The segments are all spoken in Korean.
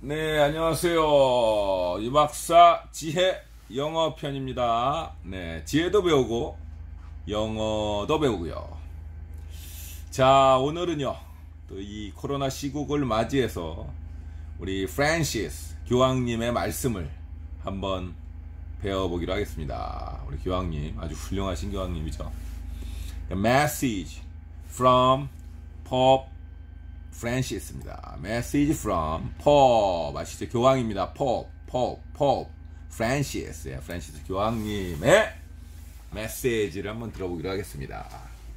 네, 안녕하세요. 이 박사 지혜 영어 편입니다. 네, 지혜도 배우고 영어도 배우고요. 자, 오늘은요, 또 이 코로나 시국을 맞이해서 우리 프란시스 교황님의 말씀을 한번 배워보기로 하겠습니다. 우리 교황님, 아주 훌륭하신 교황님이죠. A message from Pope 프란시스입니다. Message from Pope, 아시죠? 교황입니다. Pope, 프란시스, 프란시스 교황님의 메시지를 한번 들어보기로 하겠습니다.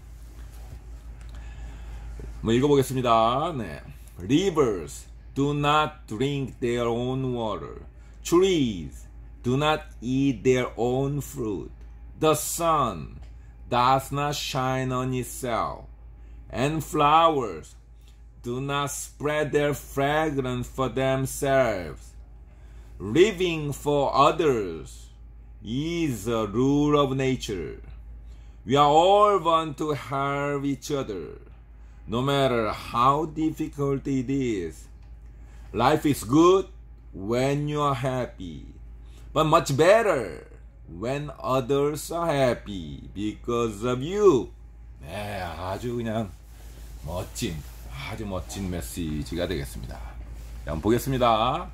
한번 읽어보겠습니다. 네. Rivers do not drink their own water. Trees do not eat their own fruit. The sun does not shine on itself. And flowers do not spread their fragrance for themselves. Living for others is a rule of nature. We are all born to help each other, no matter how difficult it is. Life is good when you are happy, but much better when others are happy because of you. 네, 아주 그냥 아주 멋진 메시지가 되겠습니다. 한번 보겠습니다.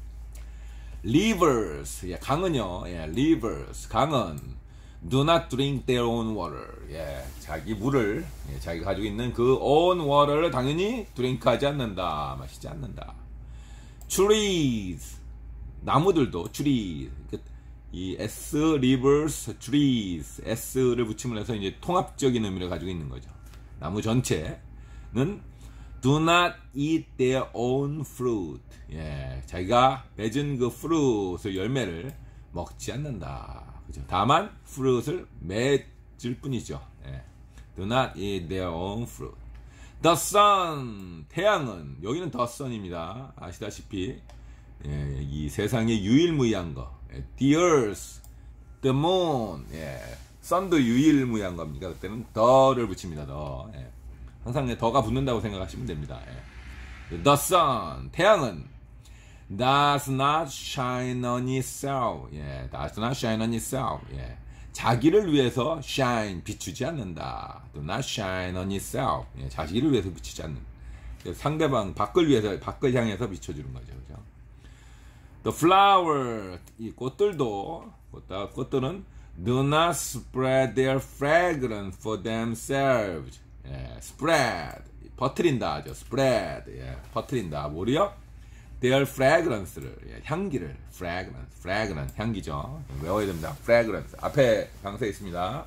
Rivers, 강은요, rivers, 강은 do not drink their own water. 자기 물을, 자기가 가지고 있는 그 own water를 당연히 drink하지 않는다, 마시지 않는다. Trees, 나무들도 trees, 이 S, rivers, trees, S를 붙임을 해서 이제 통합적인 의미를 가지고 있는 거죠. 나무 전체는 do not eat their own fruit. 자기가 맺은 그 fruit을, 열매를 먹지 않는다. 그죠? 다만 fruit을 맺을 뿐이죠. Do not eat their own fruit. The sun, 태양은, 여기는 the sun입니다. 아시다시피 이 세상에 유일무이한 거. The earth, the moon. sun도 유일무이한 겁니다. 그때는 the를 붙입니다. the. 항상 더가 붙는다고 생각하시면 됩니다. The sun, 태양은 does not shine on itself. does not shine on itself. 자기를 위해서 shine, 비추지 않는다. Do not shine on itself. 자기를 위해서 비추지 않는다. 상대방, 밖을 향해서 비춰주는 거죠. 그죠? The flower, 이 꽃들은 do not spread their fragrance for themselves. spread, 퍼뜨린다 하죠. spread, 퍼뜨린다. 뭐를요? their fragrance를, 향기를, fragrance, 향기죠. 외워야 됩니다. fragrance, 앞에 강세 있습니다.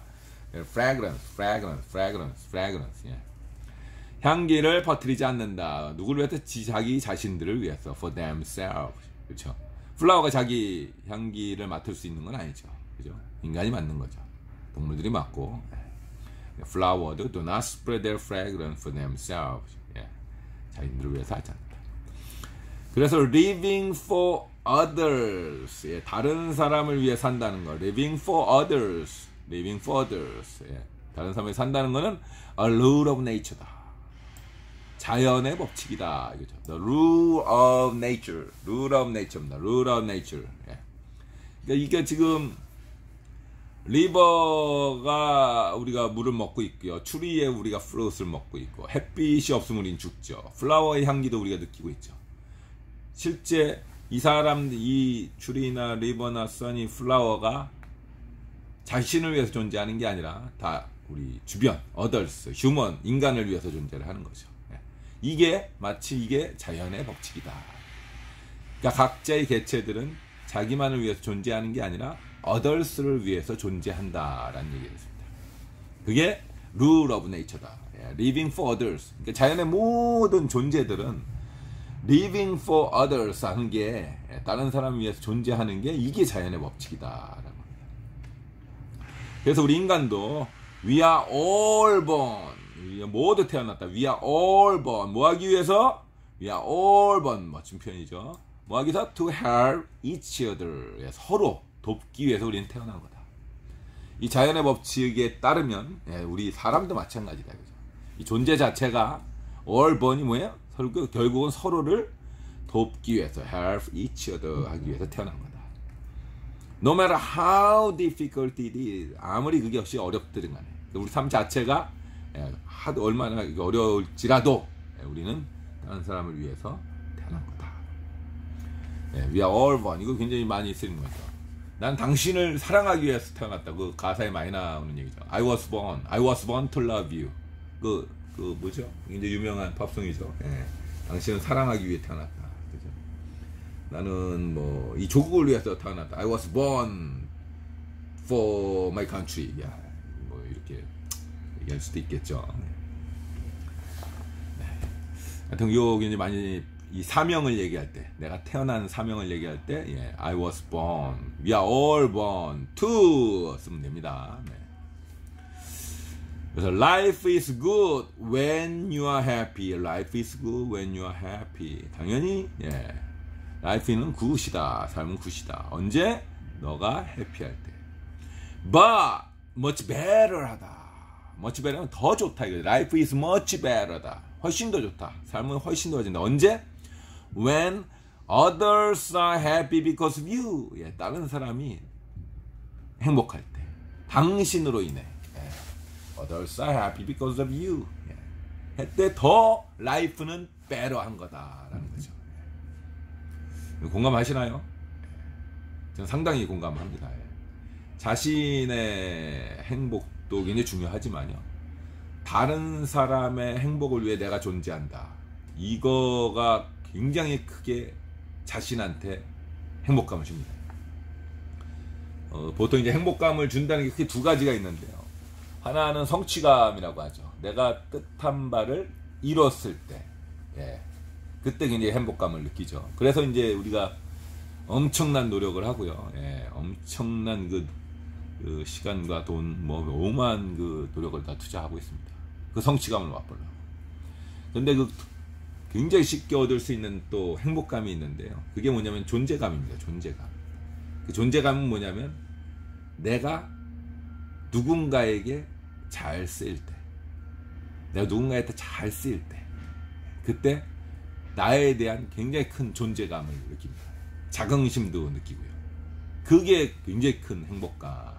fragrance. 향기를 퍼뜨리지 않는다. 누구를 위해서? 자기 자신들을 위해서. for themselves. 그렇죠. 플라워가 자기 향기를 맡을 수 있는 건 아니죠. 그죠? 인간이 맡는 거죠. 동물들이 맡고. Flowers do not spread their fragrance for themselves. 자신들을 위해서 하지 않는다. 그래서 living for others, 다른 사람을 위해 산다는 거. living for others. 다른 사람을 위해 산다는 거는 a rule of nature다. 자연의 법칙이다. 이거죠. The rule of nature입니다. rule of nature. 그러니까 이게 지금 리버가 우리가 물을 먹고 있고요. 추리에 우리가 프루트를 먹고 있고, 햇빛이 없으면 우린 죽죠. 플라워의 향기도 우리가 느끼고 있죠. 실제 이 추리나 리버나 써니, 플라워가 자신을 위해서 존재하는 게 아니라 다 우리 주변, others, 휴먼, 인간을 위해서 존재를 하는 거죠. 마치 이게 자연의 법칙이다. 그러니까 각자의 개체들은 자기만을 위해서 존재하는 게 아니라 others를 위해서 존재한다라는 얘기였습니다. 그게 rule of nature다. living for others. 그러니까 자연의 모든 존재들은 living for others 하는 게, 다른 사람을 위해서 존재하는 게 이게 자연의 법칙이다라는 겁니다. 그래서 우리 인간도 we are all born, 모두 태어났다. We are all born. 뭐 하기 위해서? We are all born. 멋진 표현이죠. 뭐 하기 위해서? To help each other. 서로 돕기 위해서 우리는 태어난 거다. 이 자연의 법칙에 따르면 우리 사람도 마찬가지다. 그죠? 이 존재 자체가 all born이 뭐예요? 결국은 서로를 돕기 위해서, help each other 하기 위해서 태어난 거다. No matter how difficult it is, 아무리 그게 역시 어렵든 간에, 우리 삶 자체가 하도 얼마나 어려울지라도 우리는 다른 사람을 위해서 태어난 거다. We are all born. 이거 굉장히 많이 쓰는 거죠. 난 당신을 사랑하기 위해서 태어났다. 그 가사에 많이 나오는 얘기죠. I was born to love you. 그 뭐죠? 이제 유명한 팝송이죠. 당신은 사랑하기 위해 태어났다. 그죠? 나는 뭐 이 조국을 위해서 태어났다. I was born for my country. 야, 뭐 이렇게 얘기할 수도 있겠죠. 하여튼 요 이제 많이 이 사명을 얘기할 때, 내가 태어난 사명을 얘기할 때, I was born, we are all born to 쓰면 됩니다. 네. 그래서 life is good when you are happy. Life is good when you are happy. 당연히 life는 굿이다. 삶은 굿이다. 언제? 너가 해피할 때. But much better 하다. much better는 더 좋다. 이거. Life is much better다. 훨씬 더 좋다. 삶은 훨씬 더 좋아진다. 언제? When others are happy because of you. 다른 사람이 행복할 때. 당신으로 인해. Others are happy because of you. 그때 더 life는 better한 거다라는 거죠. 공감하시나요? 저는 상당히 공감합니다. 자신의 행복도 굉장히 중요하지만요. 다른 사람의 행복을 위해 내가 존재한다. 이거가 굉장히 크게 자신한테 행복감을 줍니다. 보통 이제 행복감을 준다는 게 크게 두 가지가 있는데요. 하나는 성취감이라고 하죠. 내가 뜻한 바를 이뤘을 때, 그때 굉장히 행복감을 느끼죠. 그래서 이제 우리가 엄청난 노력을 하고요. 엄청난 그 시간과 돈, 뭐 오만 그 노력을 다 투자하고 있습니다. 그 성취감을 맛보려고. 근데 그 굉장히 쉽게 얻을 수 있는 또 행복감이 있는데요. 그게 뭐냐면 존재감입니다. 존재감. 그 존재감은 뭐냐면 내가 누군가에게 잘 쓰일 때, 내가 누군가한테 잘 쓰일 때, 그때 나에 대한 굉장히 큰 존재감을 느낍니다. 자긍심도 느끼고요. 그게 굉장히 큰 행복감입니다.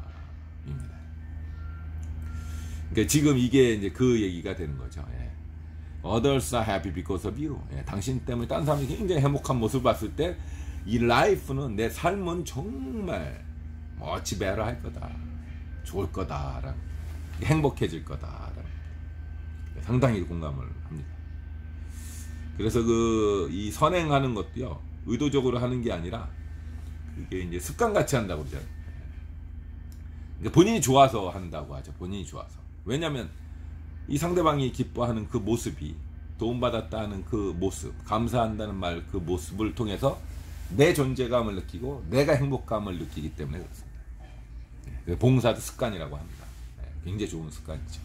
그러니까 지금 이게 이제 그 얘기가 되는 거죠. Others are happy because of you. 당신 때문에 다른 사람이 굉장히 행복한 모습을 봤을 때, 이 라이프는, 내 삶은 정말 much better 할 거다. 좋을 거다라는, 행복해질 거다라는, 상당히 공감을 합니다. 그래서 이 선행하는 것도요, 의도적으로 하는 게 아니라 그게 이제 습관같이 한다고 그러잖아요. 그러니까 본인이 좋아서 한다고 하죠. 본인이 좋아서. 왜냐면 이 상대방이 기뻐하는 그 모습이, 도움받았다는 그 모습, 감사한다는 말, 그 모습을 통해서 내 존재감을 느끼고 내가 행복감을 느끼기 때문에 그렇습니다. 봉사도 습관이라고 합니다. 굉장히 좋은 습관이죠.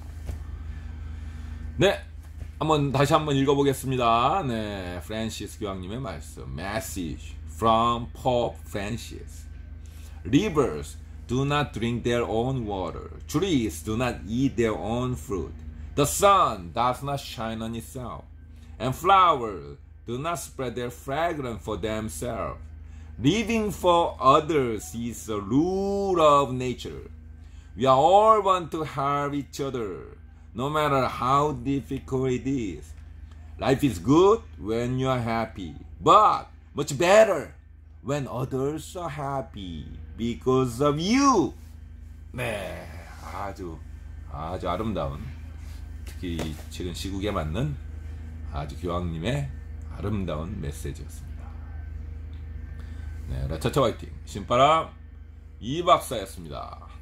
네, 다시 한번 읽어보겠습니다. 네, 프란시스 교황님의 말씀. Message from Pope Francis. Rivers do not drink their own water. Trees do not eat their own fruit. The sun does not shine on itself. And flowers do not spread their fragrance for themselves. Living for others is the rule of nature. We are all want to help each other, no matter how difficult it is. Life is good when you are happy, but much better when others are happy because of you. 네, 아주 아름다운, 특히 최근 시국에 맞는 아주 교황님의 아름다운 메시지였습니다. 네, 라차차 화이팅, 신바람 이박사였습니다.